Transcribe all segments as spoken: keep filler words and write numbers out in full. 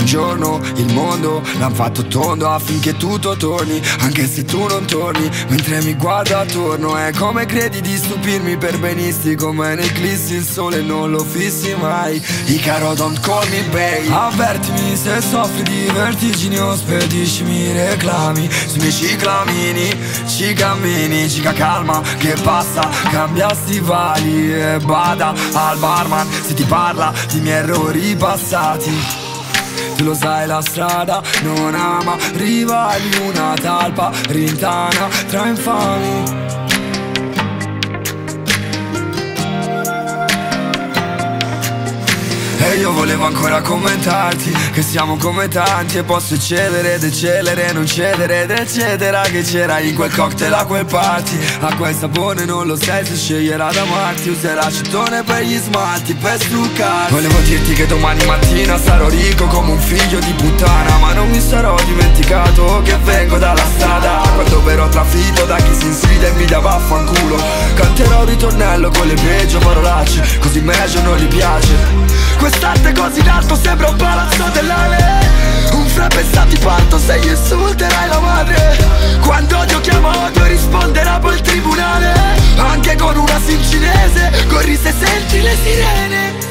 giorno il mondo l'han fatto tondo affinché tutto torni, anche se tu non torni. Mentre mi guardo attorno è come credi di stupirmi per benisti, come nei eclissi il sole non lo fissi mai. Icaro don't call me babe, avvertimi se soffri di vertigini o spediscimi i reclami sui miei ciclamini. Ci cammini, cica calma che passa, cambia stivali e bada al barman se ti parla di miei errori passati. Tu lo sai la strada non ama rivali, una talpa rintana tra infami. E io volevo ancora commentarti che siamo come tanti e può succedere, decelere, non cedere ed eccetera. Che c'era in quel cocktail a quel party, acqua e sapone non lo sai se sceglierà da amarti. Userà acetone per gli smalti, per struccarsi. Volevo dirti che domani mattina sarò ricco come un figlio di puttana, ma non mi sarò dimenticato che vengo dalla strada. Quando verrò trafitto da chi si inside e mi dà vaffanculo, canterò un ritornello con le peggio parolacce, così meglio non gli piace. Quest'arte così in alto sembra un palazzo dell'ale, un frappesta ti parto se gli insulterai la madre. Quando odio chiama odio risponderà poi il tribunale, anche con una sim cinese corri se senti le sirene.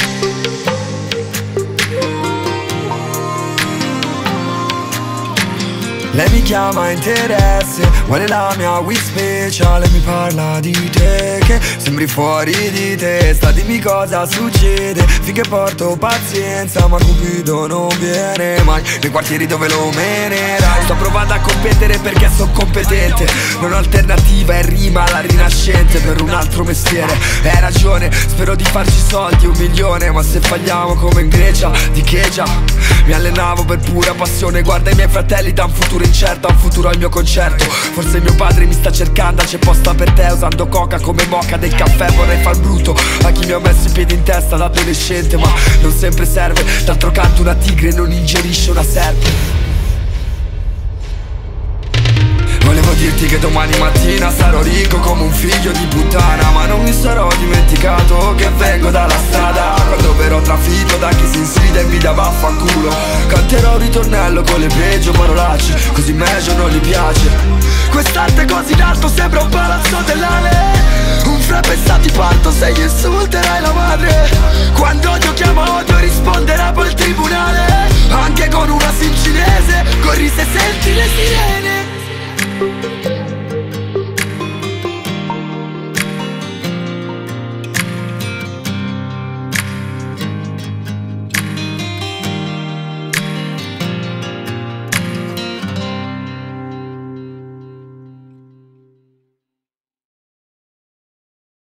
Lei mi chiama interesse, vuole la mia weed speciale, mi parla di te che sembri fuori di testa. Dimmi cosa succede, finché porto pazienza, ma Cupido non viene mai nei quartieri dove lo menerai. Sto provando a competere perché sono competente, non ho alternativa e rima alla rinascente per un altro mestiere. Hai ragione, spero di farci soldi un milione, ma se falliamo come in Grecia, di che già? Mi allenavo per pura passione, guarda i miei fratelli da un futuro incerto a un futuro al mio concerto. Forse mio padre mi sta cercando, c'è posta per te usando coca come moca del caffè. Vorrei far brutto a chi mi ha messo i piedi in testa da adolescente, ma non sempre serve. D'altro canto una tigre non ingerisce una serpe. Volevo dirti che domani mattina sarò ricco come un figlio di puttana, ma non mi sarò dimenticato che vengo dalla strada. Quando verrò trafitto da chi si inside e mi dà vaffanculo, canterò un ritornello con le peggio parolacce, così meglio non gli piace. Quest'arte così in alto sembra un palazzo dell'ale, un frappesta ti parto se gli insulterai la madre. Quando odio chiama odio risponderà poi il tribunale, anche